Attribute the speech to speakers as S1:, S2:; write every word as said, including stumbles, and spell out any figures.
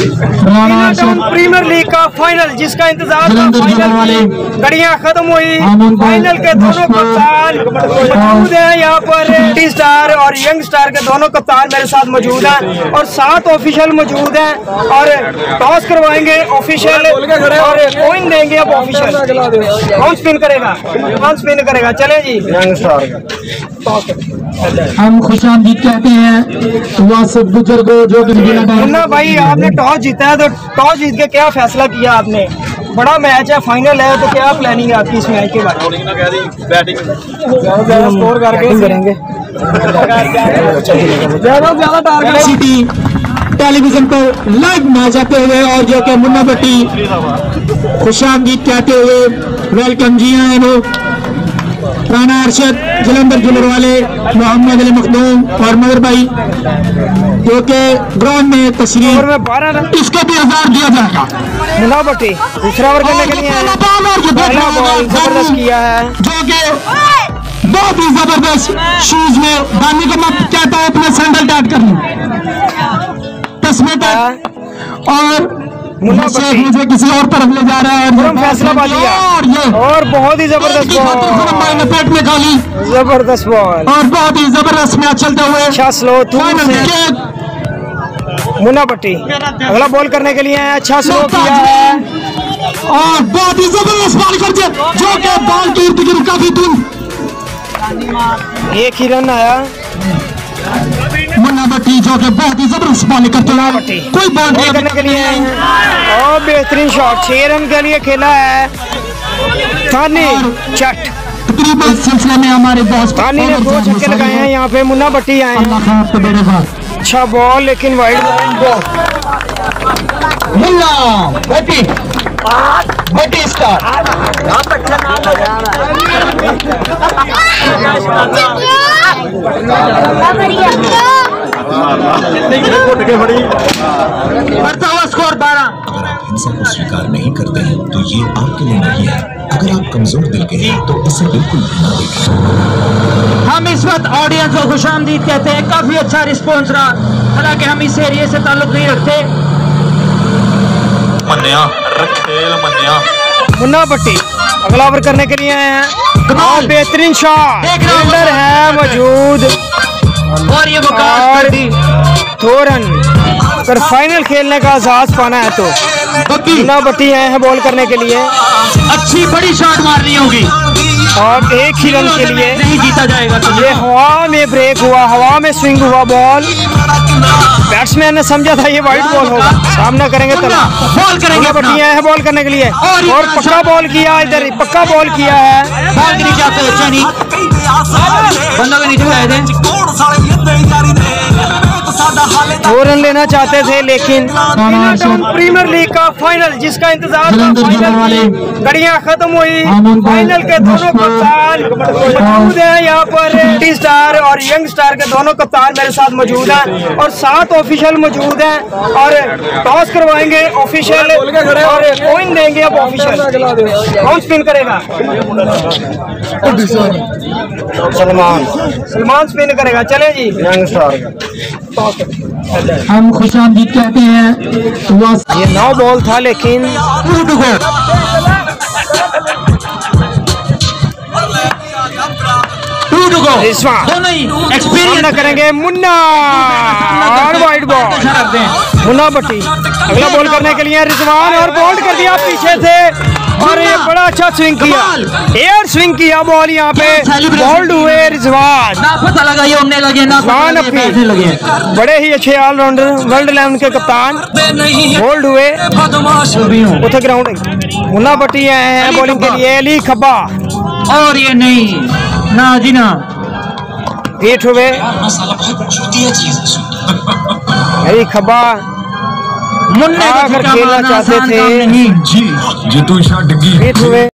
S1: Premiere league का final जिसका इंतजार था, फाइनल की घड़ियां खत्म हुई। फाइनल के दोनों कप्तान मौजूद हैं यहाँ पर। टी स्टार और यंग स्टार के दोनों कप्तान मेरे साथ मौजूद हैं और सात ऑफिशियल मौजूद हैं और टॉस करवाएंगे ऑफिशियल और कॉइन देंगे अब ऑफिशियल। कौन स्पिन करेगा? कौन स्पिन करेगा? चले जी, यंग स्टार।
S2: हम खुशामदीद कहते हैं वासिफ गुजर को, जो कि
S1: मुन्ना भाई आपने टॉस जीता है, तो टॉस जीत के क्या फैसला किया आपने? बड़ा मैच है, फाइनल है, तो क्या प्लानिंग है आपकी इस मैच के बारे में? बैटिंग स्कोर करके करेंगे ज्यादा ज्यादा टारगेट
S2: सिटी टेलीविजन पर लाइव मैच आते हुए और जो कि मुन्ना भट्टी खुशामदीद कहते हुए वेलकम जी हैं राना अरशद जलंधर जुलर वाले मोहम्मद अली मखदूम और मगर भाई जो के ग्राउंड में तशरीफ इसको भी हजार दिया जाएगा।
S1: मुन्ना भट्टी दूसरा ओवर करने के लिए पहला बॉल जबरदस्त किया है,
S2: जो कि बहुत ही जबरदस्त शूज में डालने को मैं कहता हूँ अपने सैंडल टाइट कर लूं तस्में तक और
S1: मुन्ना भट्टी
S2: मुझे किसी और तरफ ले जा रहा है और
S1: फैसला बाजी
S2: और ये
S1: और बहुत ही जबरदस्त बॉल,
S2: पेट में खाली
S1: जबरदस्त बॉल
S2: और बहुत ही जबरदस्त मैच चलते हुए
S1: अच्छा स्लो मुन्ना भट्टी अगला बॉल करने के लिए अच्छा स्लो किया है
S2: और बहुत ही जबरदस्त बॉल करके जो कि बॉल की इर्द गिर्द काफी दूर
S1: एक ही रन आया।
S2: मुन्ना भट्टी जो कि बहुत ही जबरदस्त बॉल करते हैं, कोई बॉल
S1: करने के लिए और बेहतरीन शॉट छह रन के लिए खेला है थानी चट।
S2: तकरीबन सिलसिले में हमारे बॉस
S1: थानी ने दो छक्के लगाए हैं यहाँ पे, मुन्ना भट्टी आए हैं। अच्छा बॉल लेकिन wide ball
S2: Munna Bhatti Bhatti star score बारह।
S3: हिंसा को स्वीकार नहीं करते हैं तो ये आपके लिए नहीं है। अगर आप कमजोर दिल के हैं तो इसे बिल्कुल भी ना देखें।
S2: हम इस वक्त ऑडियंस को खुशामदीद कहते हैं, काफी अच्छा रिस्पॉन्स रहा, हालांकि हम इस एरिया से ताल्लुक नहीं रखते।
S3: मन्या रखेल मन्या
S1: मुन्ना भट्टी अगला ओवर करने के लिए आए हैं और बेहतरीन शॉट फील्डर है मौजूद
S2: और ये
S1: और दो रन। अगर फाइनल खेलने का एहसास पाना है तो मुन्ना भट्टी आए हैं बॉल करने के लिए।
S2: अच्छी बड़ी शॉट मारनी होगी
S1: और एक ही रन के लिए
S2: नहीं जीता जाएगा। तो
S1: ये हवा में ब्रेक हुआ, हवा में स्विंग हुआ बॉल, बैट्समैन ने समझा था ये वाइड बॉल होगा, सामना करेंगे तब
S2: बॉल करेंगे।
S1: भट्टी आए हैं बॉल करने के लिए और पक्का बॉल किया, इधर पक्का बॉल किया है।
S2: बॉल के नीचे आते अच्छा नहीं, बंदों के नीचे आए थे,
S1: दो रन लेना चाहते थे लेकिन प्रीमियर लीग का फाइनल जिसका इंतजार था, फाइनल की घड़ियां खत्म हुई। फाइनल के दोनों कप्तान मौजूद हैं यहाँ पर। टी स्टार और यंग स्टार के दोनों कप्तान मेरे साथ मौजूद हैं और सात ऑफिशियल मौजूद हैं और टॉस करवाएंगे ऑफिशियल और कॉइन देंगे अब ऑफिशियल। कौन स्पिन करेगा? सलमान सलमान स्पिन करेगा। चले जी, यंग स्टार।
S2: हम खुशामदीद कहते हैं।
S1: ये नौ बॉल था लेकिन एक्सपीरियंस करेंगे मुन्ना और वाइड बॉल। मुन्ना भट्टी अगला बॉल करने के लिए रिजवान और बॉल्ड कर दिया पीछे से और ये बड़ा अच्छा स्विंग किया, एयर स्विंग किया बॉल यहाँ पे बॉल्ड हुए रिजवान।
S2: पता लगा ये उड़ने लगे ना
S1: पैसे लगे। बड़े ही अच्छे ऑलराउंडर वर्ल्ड इलेवन के कप्तान बोल्ड हुए उधर ग्राउंड। मुन्ना भट्टी आए हैं बॉलिंग के लिए, अली खब्बा
S2: और ये नहीं ना जी ना
S1: हिट हुए अली खब्बा
S2: मुन्ना
S1: अगर खेलना चाहते थे
S3: जी जी तू शॉट
S1: हिट हुए।